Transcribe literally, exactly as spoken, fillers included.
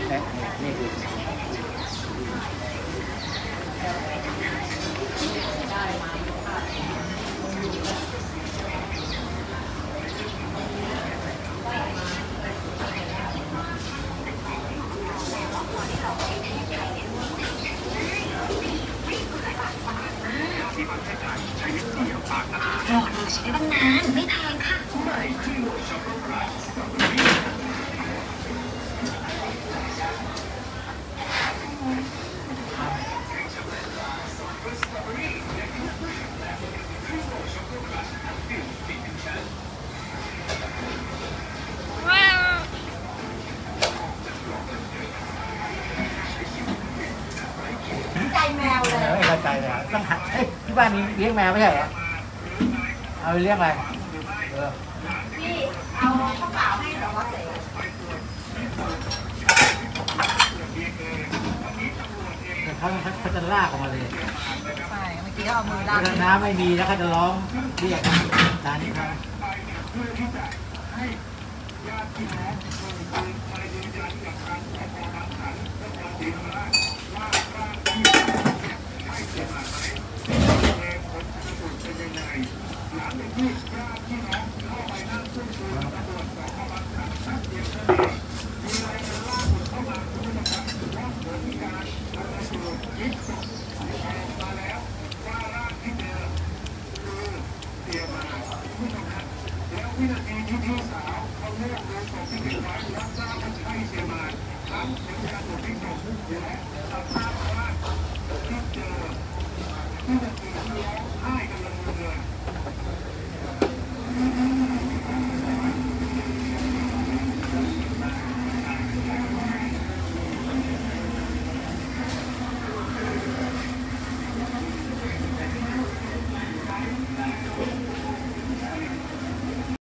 นี่นี่คือรอดูใช้ตั้งนานไม่แพงค่ะใจแมวเลยไม่เข้าใจเลยต้องหัดเฮ้ยที่บ้านนี้เลี้ยงแมวไม่ใช่เหรอเอาไปเลี้ยงอะไรเออพี่เอาข้าวเปล่าให้แต่ว่าเสร็จเขาเขาจะลากออกมาเลยใช่เมื่อกี้เอามือลากน้ำไม่มีแล้วเขาจะร้องเรียกตานี้ครับวินาทีที่พี่สาวเขาเลือกเดินส่งที่ถึงร้านรับทราบว่าใช่เชียร์มาทั้งเป็นการตรวจพิสูจน์และสภาพ